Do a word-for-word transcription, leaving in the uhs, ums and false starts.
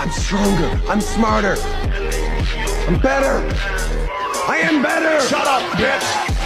I'm stronger. I'm smarter. I'm better. I am better. Shut up, bitch.